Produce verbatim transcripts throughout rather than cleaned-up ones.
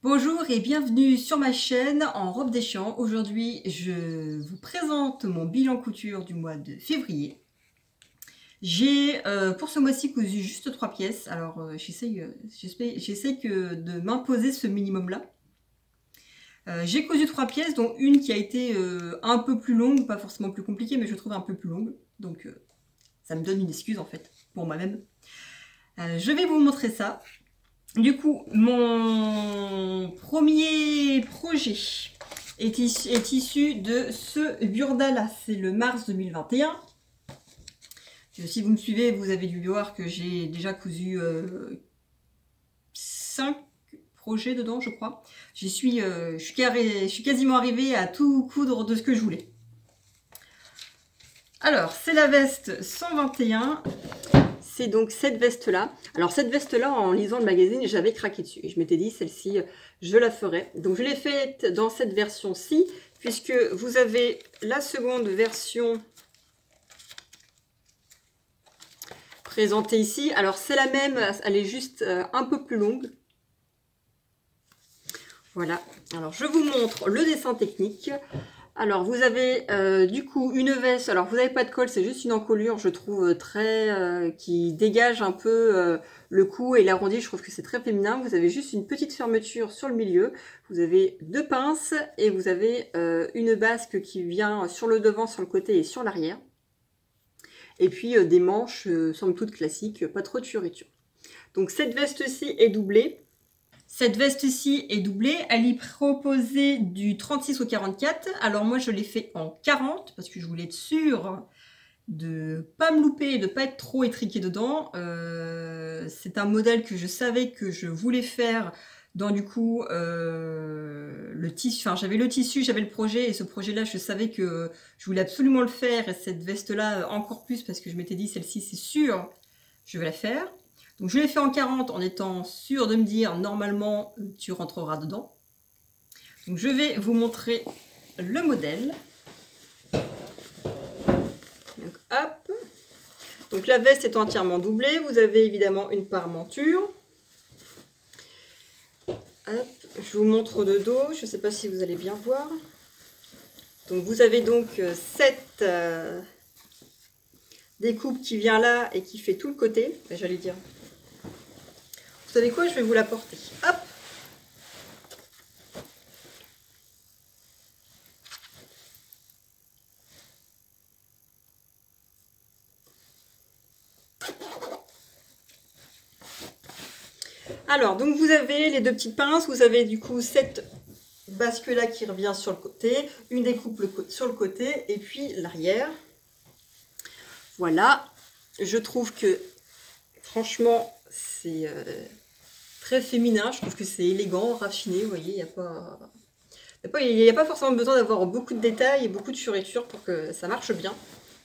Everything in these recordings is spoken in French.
Bonjour et bienvenue sur ma chaîne en robe des champs. Aujourd'hui, je vous présente mon bilan couture du mois de février. J'ai euh, pour ce mois-ci cousu juste trois pièces. Alors euh, j'essaye euh, j'essaye que de m'imposer ce minimum-là. Euh, j'ai cousu trois pièces, dont une qui a été euh, un peu plus longue, pas forcément plus compliquée, mais je trouve un peu plus longue. Donc euh, ça me donne une excuse en fait, pour moi-même. Euh, je vais vous montrer ça. Du coup, mon premier projet est issu, est issu de ce burda-là. C'est le mars deux mille vingt et un. Si vous me suivez, vous avez dû voir que j'ai déjà cousu euh, cinq projets dedans, je crois. J'y suis, euh, je, suis carré, je suis quasiment arrivée à tout coudre de ce que je voulais. Alors, c'est la veste cent vingt et un. C'est donc cette veste-là. Alors cette veste-là, en lisant le magazine, j'avais craqué dessus. Et je m'étais dit, celle-ci, je la ferai. Donc je l'ai faite dans cette version-ci, puisque vous avez la seconde version présentée ici. Alors c'est la même, elle est juste un peu plus longue. Voilà. Alors je vous montre le dessin technique. Alors vous avez euh, du coup une veste, alors vous n'avez pas de col, c'est juste une encolure, je trouve très, euh, qui dégage un peu euh, le cou et l'arrondi, je trouve que c'est très féminin. Vous avez juste une petite fermeture sur le milieu, vous avez deux pinces et vous avez euh, une basque qui vient sur le devant, sur le côté et sur l'arrière. Et puis euh, des manches, euh, somme toute classiques, pas trop de fioriture. Donc cette veste-ci est doublée. Cette veste-ci est doublée, elle y proposait du trente-six au quarante-quatre. Alors moi je l'ai fait en quarante parce que je voulais être sûre de pas me louper et de pas être trop étriquée dedans. Euh, c'est un modèle que je savais que je voulais faire dans du coup euh, le tissu. Enfin j'avais le tissu, j'avais le projet et ce projet-là je savais que je voulais absolument le faire et cette veste-là encore plus parce que je m'étais dit celle-ci c'est sûr je vais la faire. Donc je l'ai fait en quarante en étant sûre de me dire normalement tu rentreras dedans. Donc je vais vous montrer le modèle. Donc hop. Donc la veste est entièrement doublée. Vous avez évidemment une parmenture. Hop. Je vous montre de dos. Je ne sais pas si vous allez bien voir. Donc vous avez donc cette euh, découpe qui vient là et qui fait tout le côté. J'allais dire. Vous savez quoi, je vais vous la porter. Hop. Alors, donc vous avez les deux petites pinces, vous avez du coup cette basque-là qui revient sur le côté, une découpe sur le côté, et puis l'arrière. Voilà. Je trouve que, franchement, c'est... Euh, très féminin, je trouve que c'est élégant, raffiné, vous voyez, il n'y a pas... Il n'y a pas forcément besoin d'avoir beaucoup de détails et beaucoup de fioritures pour que ça marche bien.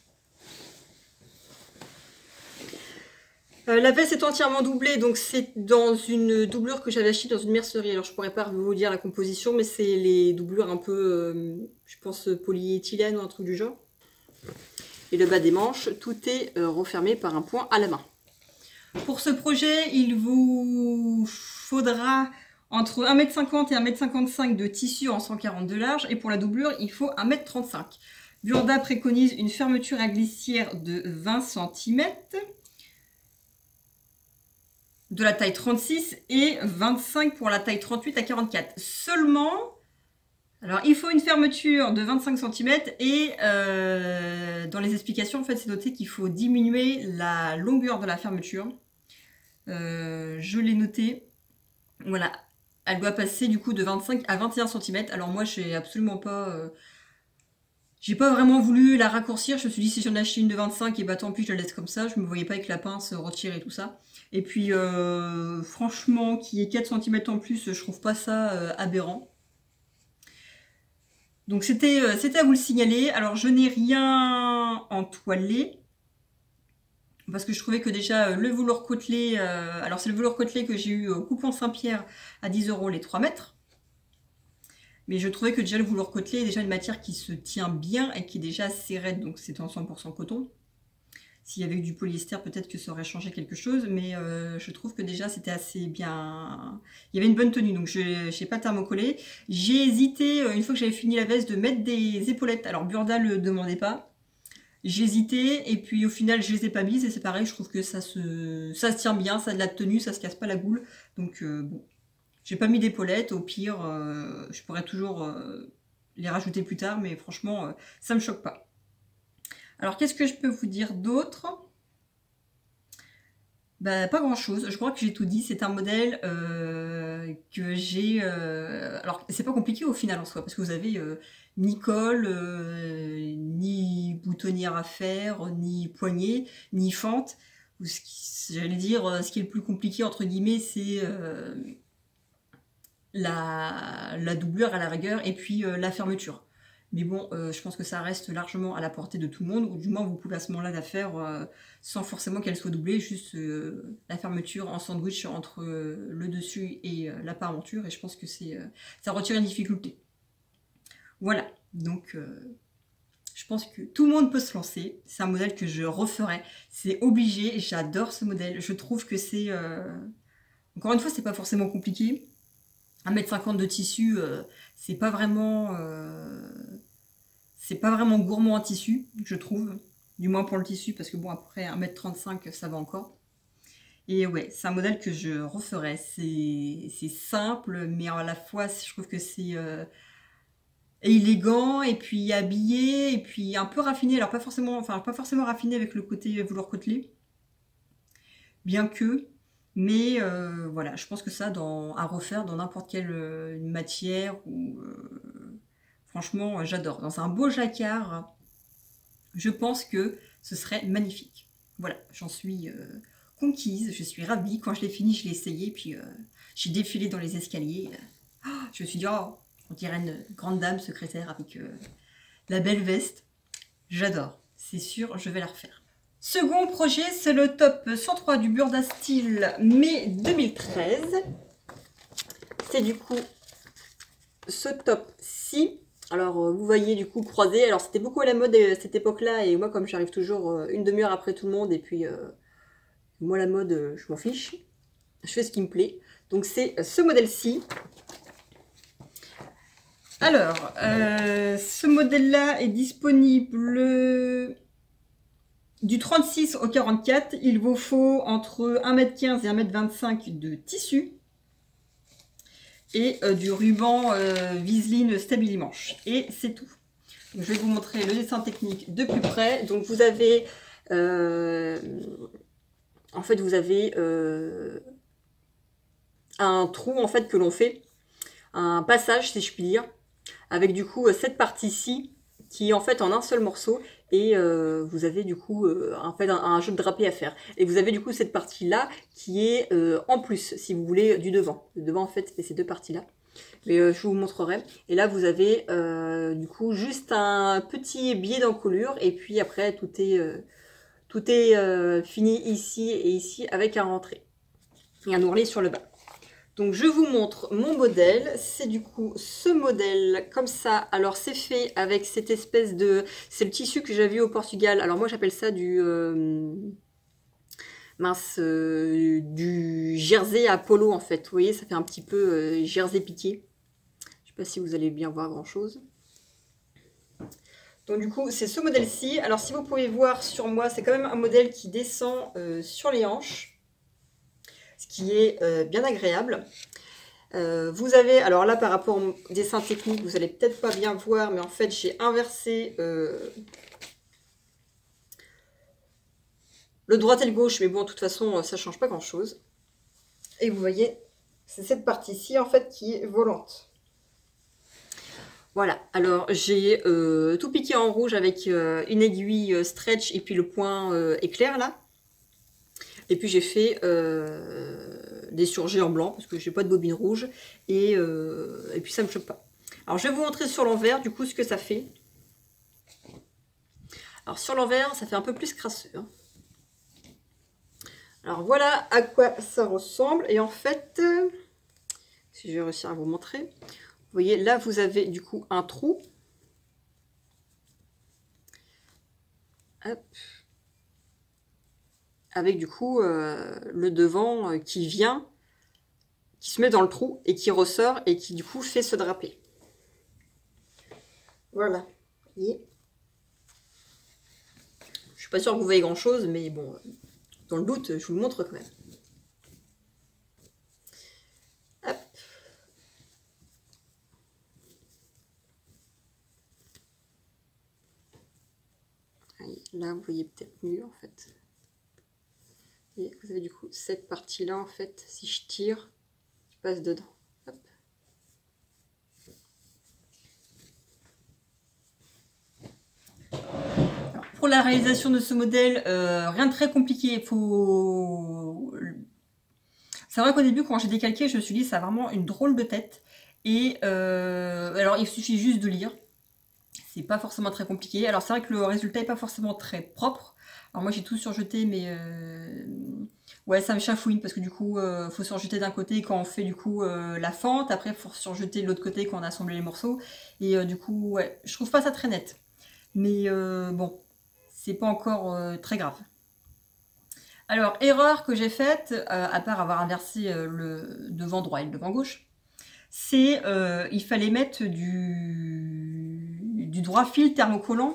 Euh, la veste est entièrement doublée, donc c'est dans une doublure que j'avais achetée dans une mercerie. Alors je pourrais pas vous dire la composition, mais c'est les doublures un peu, euh, je pense, polyéthylène ou un truc du genre. Et le bas des manches, tout est euh, refermé par un point à la main. Pour ce projet, il vous faudra entre un mètre cinquante et un mètre cinquante-cinq de tissu en cent quarante de large. Et pour la doublure, il faut un mètre trente-cinq. Burda préconise une fermeture à glissière de vingt centimètres, de la taille trente-six et vingt-cinq pour la taille trente-huit à quarante-quatre. Seulement, alors il faut une fermeture de vingt-cinq centimètres et euh, dans les explications, en fait, c'est noté qu'il faut diminuer la longueur de la fermeture. Euh, je l'ai noté. Voilà, elle doit passer du coup de vingt-cinq à vingt et un centimètres. Alors moi, j'ai absolument pas... Euh, j'ai pas vraiment voulu la raccourcir. Je me suis dit, si j'en achète une de vingt-cinq, et bah tant pis, je la laisse comme ça. Je me voyais pas avec la pince retirer et tout ça. Et puis, euh, franchement, qu'il y ait quatre centimètres en plus, je trouve pas ça euh, aberrant. Donc c'était euh, c'était à vous le signaler. Alors je n'ai rien entoilé. Parce que je trouvais que déjà le velours côtelé, euh, alors c'est le velours côtelé que j'ai eu au Coupon Saint-Pierre à dix euros les trois mètres. Mais je trouvais que déjà le velours côtelé est déjà une matière qui se tient bien et qui est déjà assez raide, donc c'est en cent pour cent coton. S'il y avait eu du polyester, peut-être que ça aurait changé quelque chose, mais euh, je trouve que déjà c'était assez bien... Il y avait une bonne tenue, donc je n'ai pas thermocollé. J'ai hésité, une fois que j'avais fini la veste, de mettre des épaulettes. Alors Burda ne le demandait pas. J'ai hésité, et puis au final je les ai pas mises, et c'est pareil, je trouve que ça se, ça se tient bien, ça a de la tenue, ça se casse pas la boule. Donc euh, bon, j'ai pas mis d'épaulettes, au pire, euh, je pourrais toujours euh, les rajouter plus tard, mais franchement, euh, ça me choque pas. Alors, qu'est-ce que je peux vous dire d'autre? Bah, pas grand chose, je crois que j'ai tout dit. C'est un modèle euh, que j'ai... Euh... Alors, c'est pas compliqué au final en soi, parce que vous avez euh, ni col, euh, ni boutonnière à faire, ni poignée, ni fente. J'allais dire, ce qui est le plus compliqué, entre guillemets, c'est euh, la, la doublure à la rigueur, et puis euh, la fermeture. Mais bon, euh, je pense que ça reste largement à la portée de tout le monde, ou du moins vous pouvez à ce moment-là la faire euh, sans forcément qu'elle soit doublée, juste euh, la fermeture en sandwich entre euh, le dessus et euh, la parenture, et je pense que c'est euh, ça retire une difficulté. Voilà, donc euh, je pense que tout le monde peut se lancer, c'est un modèle que je referai, c'est obligé, j'adore ce modèle, je trouve que c'est... Euh... Encore une fois, c'est pas forcément compliqué, un mètre cinquante de tissu, euh, c'est pas vraiment... Euh... C'est pas vraiment gourmand en tissu, je trouve. Du moins pour le tissu, parce que bon, après un mètre trente-cinq, ça va encore. Et ouais, c'est un modèle que je referais. C'est simple, mais à la fois, je trouve que c'est euh, élégant, et puis habillé, et puis un peu raffiné. Alors pas forcément, enfin, pas forcément raffiné avec le côté velours côtelé. Bien que... Mais euh, voilà, je pense que ça, dans, à refaire dans n'importe quelle euh, matière ou... Euh, franchement, j'adore. Dans un beau jacquard, je pense que ce serait magnifique. Voilà, j'en suis euh, conquise, je suis ravie. Quand je l'ai fini, je l'ai essayé, puis euh, j'ai défilé dans les escaliers. Oh, je me suis dit, oh, on dirait une grande dame secrétaire avec euh, la belle veste. J'adore, c'est sûr, je vais la refaire. Second projet, c'est le top cent trois du Burda Style mai deux mille treize. C'est du coup ce top-ci. Alors, euh, vous voyez du coup croisé. Alors, c'était beaucoup à la mode à cette époque-là. Et moi, comme j'arrive toujours euh, une demi-heure après tout le monde, et puis euh, moi, la mode, euh, je m'en fiche. Je fais ce qui me plaît. Donc, c'est ce modèle-ci. Alors, euh, ce modèle-là est disponible du trente-six au quarante-quatre. Il vous faut entre un mètre quinze et un mètre vingt-cinq de tissu. Et euh, du ruban euh, Viseline Stabili Manche. Et c'est tout. Donc, je vais vous montrer le dessin technique de plus près. Donc vous avez... Euh, en fait, vous avez euh, un trou en fait que l'on fait. Un passage, si je puis dire. Avec du coup cette partie-ci qui est en fait en un seul morceau. Et euh, vous avez du coup euh, en fait un, un jeu de drapé à faire. Et vous avez du coup cette partie-là qui est euh, en plus, si vous voulez, du devant. Le devant en fait, c'est ces deux parties-là. Mais euh, je vous montrerai. Et là, vous avez euh, du coup juste un petit biais d'encolure. Et puis après, tout est, euh, tout est euh, fini ici et ici avec un rentré. Et un ourlet sur le bas. Donc je vous montre mon modèle, c'est du coup ce modèle comme ça. Alors c'est fait avec cette espèce de... C'est le tissu que j'avais au Portugal. Alors moi j'appelle ça du... Euh... Mince, euh, du jersey à polo en fait. Vous voyez, ça fait un petit peu euh, jersey piqué. Je sais pas si vous allez bien voir grand chose. Donc du coup c'est ce modèle-ci. Alors si vous pouvez voir sur moi, c'est quand même un modèle qui descend euh, sur les hanches. Ce qui est euh, bien agréable. Euh, vous avez, alors là par rapport au dessin technique, vous allez peut-être pas bien voir, mais en fait j'ai inversé euh, le droit et le gauche, mais bon de toute façon ça change pas grand chose. Et vous voyez, c'est cette partie-ci en fait qui est volante. Voilà, alors j'ai euh, tout piqué en rouge avec euh, une aiguille stretch et puis le point euh, éclair là. Et puis j'ai fait euh, des surjets en blanc parce que j'ai pas de bobine rouge. Et, euh, et puis ça me choque pas. Alors je vais vous montrer sur l'envers du coup ce que ça fait. Alors sur l'envers ça fait un peu plus crasseux. Hein. Alors voilà à quoi ça ressemble. Et en fait, si je vais réussir à vous montrer. Vous voyez là vous avez du coup un trou. Hop. avec du coup euh, le devant euh, qui vient, qui se met dans le trou et qui ressort et qui du coup fait se draper. Voilà. Et je suis pas sûre que vous voyez grand chose, mais bon, dans le doute, je vous le montre quand même. Hop. Allez, là, vous voyez peut-être mieux en fait. Et vous avez du coup cette partie-là en fait, si je tire, je passe dedans. Hop. Alors, pour la réalisation de ce modèle, euh, rien de très compliqué. Faut... C'est vrai qu'au début, quand j'ai décalqué, je me suis dit, ça a vraiment une drôle de tête. Et euh, alors, il suffit juste de lire. C'est pas forcément très compliqué. Alors, c'est vrai que le résultat est pas forcément très propre. Alors, moi, j'ai tout surjeté, mais euh... ouais, ça me chafouine parce que du coup, euh, faut surjeter d'un côté quand on fait du coup euh, la fente. Après, faut surjeter de l'autre côté quand on a assemblé les morceaux. Et euh, du coup, ouais, je trouve pas ça très net. Mais euh, bon, c'est pas encore euh, très grave. Alors, erreur que j'ai faite, euh, à part avoir inversé euh, le devant droit et le devant gauche, c'est euh, il fallait mettre du, du droit fil thermocollant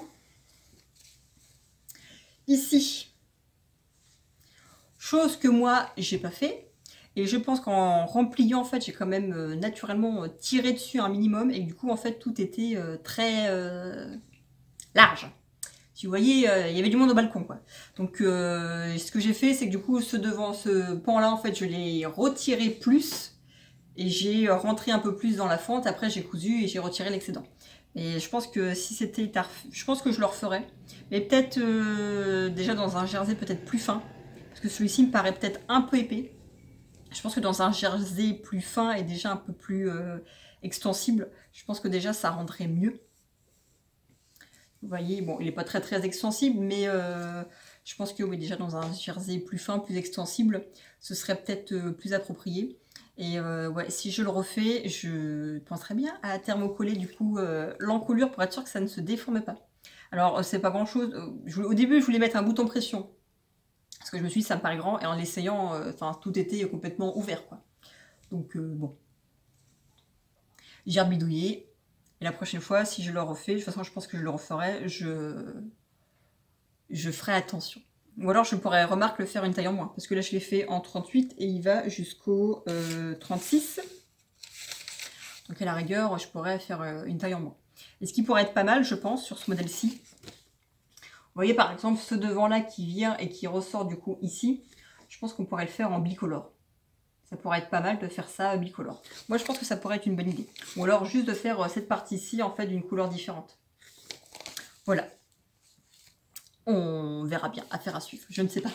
ici. Chose que moi, j'ai pas fait. Et je pense qu'en rempliant, en fait, j'ai quand même euh, naturellement tiré dessus un minimum. Et du coup, en fait, tout était euh, très euh, large. Si vous voyez, euh, il y avait du monde au balcon, quoi. Donc, euh, ce que j'ai fait, c'est que du coup, ce devant ce pan-là, en fait, je l'ai retiré plus et j'ai rentré un peu plus dans la fente. Après, j'ai cousu et j'ai retiré l'excédent. Et je pense que si c'était, je pense que je le referais, mais peut-être euh, déjà dans un jersey peut-être plus fin, parce que celui-ci me paraît peut-être un peu épais. Je pense que dans un jersey plus fin et déjà un peu plus euh, extensible, je pense que déjà ça rendrait mieux. Vous voyez, bon, il n'est pas très très extensible, mais euh, je pense que oui, déjà dans un jersey plus fin, plus extensible, ce serait peut-être euh, plus approprié. Et euh, ouais, si je le refais, je penserais bien à thermocoller du coup euh, l'encolure pour être sûr que ça ne se déforme pas. Alors, c'est pas grand chose. Au début, je voulais mettre un bouton pression. Parce que je me suis dit, ça me paraît grand. Et en l'essayant, euh, enfin, tout était complètement ouvert, quoi. Donc, euh, bon. J'ai rebidouillé. Et la prochaine fois, si je le refais, de toute façon, je pense que je le referai, je, je ferai attention. Ou alors, je pourrais, remarque, le faire une taille en moins. Parce que là, je l'ai fait en trente-huit et il va jusqu'au euh, trente-six. Donc, à la rigueur, je pourrais faire euh, une taille en moins. Et ce qui pourrait être pas mal, je pense, sur ce modèle-ci. Vous voyez, par exemple, ce devant-là qui vient et qui ressort du coup ici. Je pense qu'on pourrait le faire en bicolore. Ça pourrait être pas mal de faire ça bicolore. Moi, je pense que ça pourrait être une bonne idée. Ou alors juste de faire cette partie-ci, en fait, d'une couleur différente. Voilà. On verra bien. Affaire à suivre. Je ne sais pas.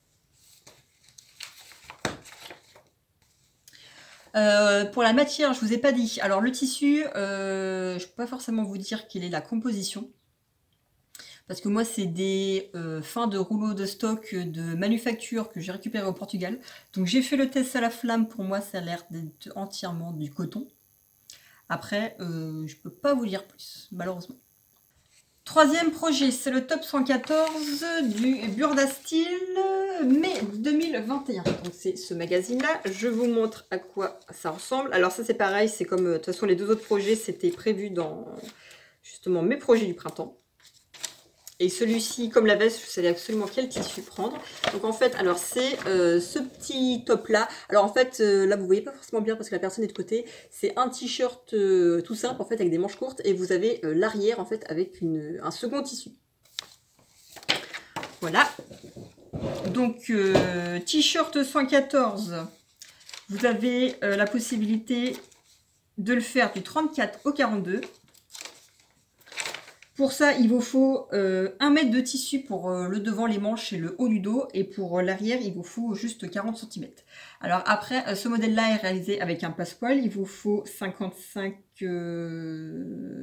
Euh, pour la matière, je vous ai pas dit. Alors, le tissu, euh, je ne peux pas forcément vous dire quelle est la composition. Parce que moi, c'est des euh, fins de rouleaux de stock de manufacture que j'ai récupéré au Portugal. Donc, j'ai fait le test à la flamme. Pour moi, ça a l'air d'être entièrement du coton. Après, euh, je ne peux pas vous dire plus, malheureusement. Troisième projet, c'est le top cent quatorze du Burda Style mai deux mille vingt et un. Donc, c'est ce magazine-là. Je vous montre à quoi ça ressemble. Alors, ça, c'est pareil. C'est comme, de toute façon, les deux autres projets, c'était prévu dans, justement, mes projets du printemps. Et celui-ci, comme la veste, je savais absolument quel tissu prendre. Donc en fait, alors c'est euh, ce petit top-là. Alors en fait, euh, là vous voyez pas forcément bien parce que la personne est de côté. C'est un t-shirt euh, tout simple en fait avec des manches courtes et vous avez euh, l'arrière en fait avec une, un second tissu. Voilà. Donc euh, t-shirt cent quatorze. Vous avez euh, la possibilité de le faire du trente-quatre au quarante-deux. Pour ça, il vous faut euh, un mètre de tissu pour euh, le devant, les manches et le haut du dos. Et pour euh, l'arrière, il vous faut juste quarante centimètres. Alors après, euh, ce modèle-là est réalisé avec un passepoil. Il vous faut cinquante-cinq... Euh...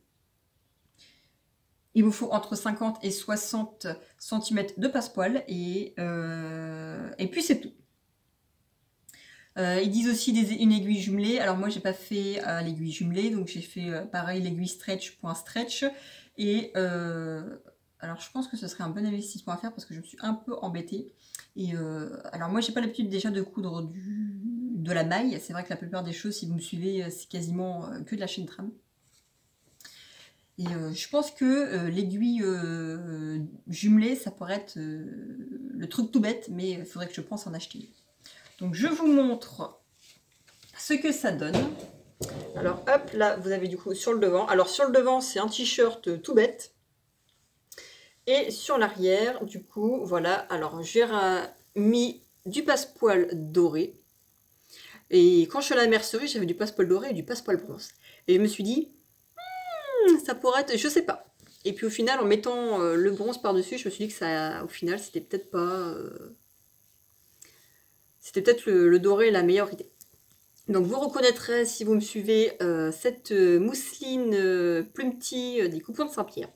Il vous faut entre cinquante et soixante centimètres de passepoil. Et, euh... et puis c'est tout. Euh, ils disent aussi des, une aiguille jumelée. Alors moi, j'ai pas fait euh, l'aiguille jumelée. Donc j'ai fait euh, pareil, l'aiguille stretch, point stretch. Et euh, alors, je pense que ce serait un bon investissement à faire parce que je me suis un peu embêtée. Et euh, alors moi j'ai pas l'habitude déjà de coudre du, de la maille, c'est vrai que la plupart des choses, si vous me suivez, c'est quasiment euh, que de la chaîne trame. Et euh, je pense que euh, l'aiguille euh, jumelée, ça pourrait être euh, le truc tout bête, mais il faudrait que je pense en acheter. Donc je vous montre ce que ça donne. Alors hop, là vous avez du coup sur le devant. Alors sur le devant, c'est un t-shirt tout bête. Et sur l'arrière, du coup, voilà. Alors j'ai mis du passepoil doré. Et quand je suis à la mercerie, j'avais du passepoil doré et du passepoil bronze. Et je me suis dit, hmm, ça pourrait être, je sais pas. Et puis au final, en mettant euh, le bronze par-dessus, je me suis dit que ça, au final, c'était peut-être pas... Euh, c'était peut-être le, le doré la meilleure idée. Donc vous reconnaîtrez, si vous me suivez, euh, cette mousseline euh, plumetie euh, des Coupons de Saint-Pierre.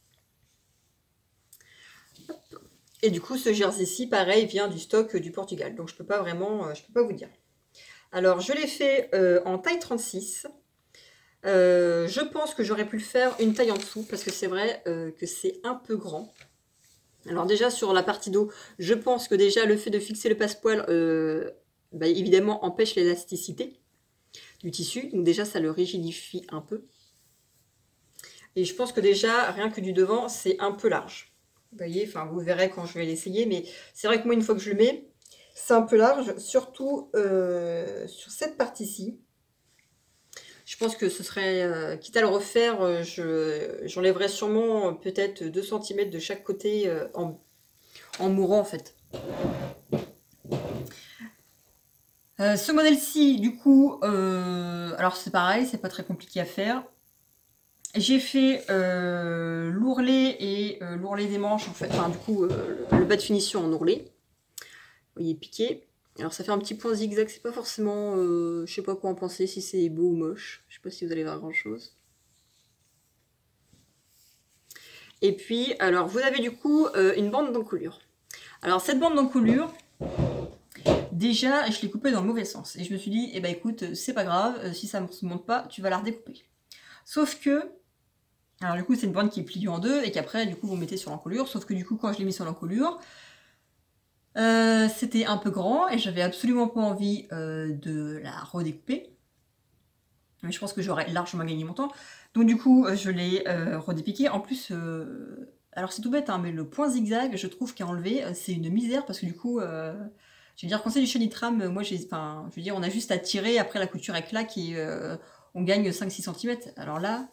Et du coup, ce jersey-ci, pareil, vient du stock du Portugal. Donc je peux pas vraiment, euh, je peux pas vous dire. Alors je l'ai fait euh, en taille trente-six. Euh, je pense que j'aurais pu le faire une taille en dessous parce que c'est vrai euh, que c'est un peu grand. Alors déjà sur la partie dos, je pense que déjà le fait de fixer le passepoil euh, bah, évidemment empêche l'élasticité du tissu. Donc déjà ça le rigidifie un peu. Et je pense que déjà rien que du devant c'est un peu large. Vous voyez, enfin vous verrez quand je vais l'essayer, mais c'est vrai que moi une fois que je le mets, c'est un peu large, surtout euh, sur cette partie-ci. Je pense que ce serait, euh, quitte à le refaire, euh, j'enlèverais je, sûrement euh, peut-être deux centimètres de chaque côté euh, en, en mourant en fait. Euh, ce modèle-ci, du coup, euh, alors c'est pareil, c'est pas très compliqué à faire. J'ai fait euh, l'ourlet et euh, l'ourlet des manches en fait, enfin du coup euh, le, le bas de finition en ourlet. Vous voyez, piqué. Alors ça fait un petit point zigzag, c'est pas forcément, euh, je sais pas quoi en penser, si c'est beau ou moche. Je sais pas si vous allez voir grand chose. Et puis, alors vous avez du coup euh, une bande d'encolure. Alors cette bande d'encolure, déjà je l'ai coupée dans le mauvais sens. Et je me suis dit, eh ben écoute, c'est pas grave, si ça ne se monte pas, tu vas la redécouper. Sauf que, alors du coup c'est une bande qui est pliée en deux et qu'après du coup vous mettez sur l'encolure. Sauf que du coup quand je l'ai mis sur l'encolure, Euh, c'était un peu grand et j'avais absolument pas envie euh, de la redécouper. Mais je pense que j'aurais largement gagné mon temps. Donc du coup, je l'ai euh, redépiqué. En plus, euh, alors c'est tout bête, hein, mais le point zigzag, je trouve qu'à enlever, c'est une misère parce que du coup, euh, je veux dire, quand c'est du chenitram, moi j'ai, enfin, je veux dire, on a juste à tirer, après la couture elle claque et euh, on gagne cinq six centimètres. Alors là,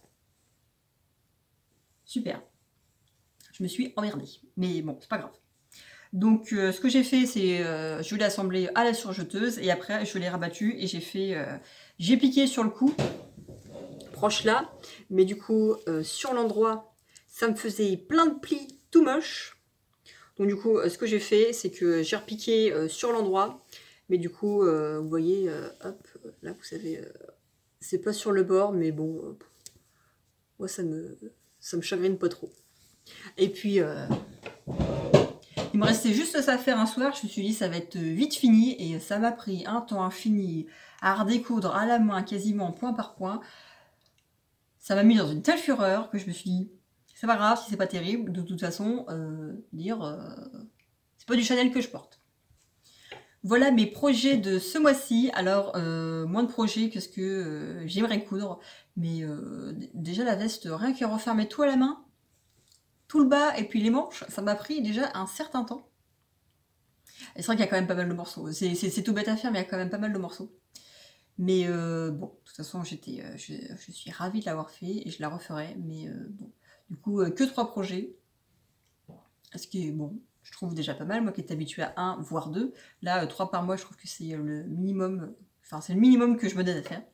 super. Je me suis emmerdée. Mais bon, c'est pas grave. Donc euh, ce que j'ai fait, c'est euh, je l'ai assemblé à la surjeteuse et après je l'ai rabattu et j'ai fait, euh, j'ai piqué sur le cou, proche là, mais du coup euh, sur l'endroit, ça me faisait plein de plis tout moche. Donc du coup, euh, ce que j'ai fait, c'est que j'ai repiqué euh, sur l'endroit, mais du coup, euh, vous voyez, euh, hop, là vous savez, euh, c'est pas sur le bord, mais bon, euh, moi ça me, ça me chagrine pas trop. Et puis... Euh, il me restait juste ça à faire un soir, je me suis dit ça va être vite fini et ça m'a pris un temps infini à redécoudre à la main quasiment point par point. Ça m'a mis dans une telle fureur que je me suis dit c'est pas grave si c'est pas terrible, de toute façon, euh, dire euh, c'est pas du Chanel que je porte. Voilà mes projets de ce mois-ci. Alors euh, moins de projets que ce que euh, j'aimerais coudre, mais euh, déjà la veste, rien qu'à refermer tout à la main, tout le bas et puis les manches, ça m'a pris déjà un certain temps. Et c'est vrai qu'il y a quand même pas mal de morceaux. C'est tout bête à faire, mais il y a quand même pas mal de morceaux. Mais euh, bon, de toute façon, j'étais, euh, je, je suis ravie de l'avoir fait et je la referai. Mais euh, bon, du coup, euh, que trois projets. Ce qui est bon, je trouve déjà pas mal. Moi qui étais habituée à un, voire deux. Là, euh, trois par mois, je trouve que c'est le minimum. Enfin, c'est le minimum que je me donne à faire.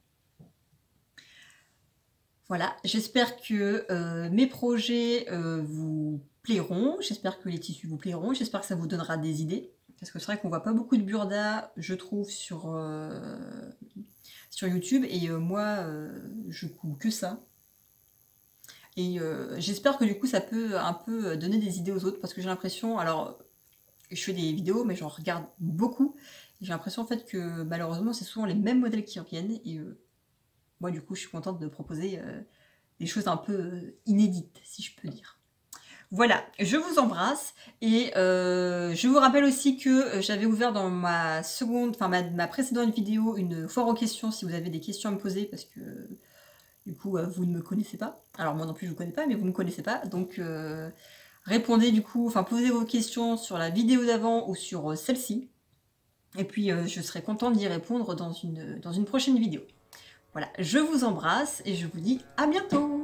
Voilà, j'espère que euh, mes projets euh, vous plairont, j'espère que les tissus vous plairont, j'espère que ça vous donnera des idées, parce que c'est vrai qu'on voit pas beaucoup de burda, je trouve, sur, euh, sur YouTube, et euh, moi, euh, je couds que ça. Et euh, j'espère que du coup, ça peut un peu donner des idées aux autres, parce que j'ai l'impression, alors, je fais des vidéos, mais j'en regarde beaucoup, et j'ai l'impression en fait que malheureusement, c'est souvent les mêmes modèles qui reviennent, et euh, moi, du coup, je suis contente de proposer euh, des choses un peu euh, inédites, si je peux dire. Voilà, je vous embrasse et euh, je vous rappelle aussi que j'avais ouvert dans ma seconde, enfin ma, ma précédente vidéo une foire aux questions si vous avez des questions à me poser parce que du coup euh, vous ne me connaissez pas. Alors moi non plus je vous connais pas mais vous ne me connaissez pas donc euh, répondez du coup, enfin posez vos questions sur la vidéo d'avant ou sur euh, celle-ci et puis euh, je serai contente d'y répondre dans une, dans une prochaine vidéo. Voilà, je vous embrasse et je vous dis à bientôt.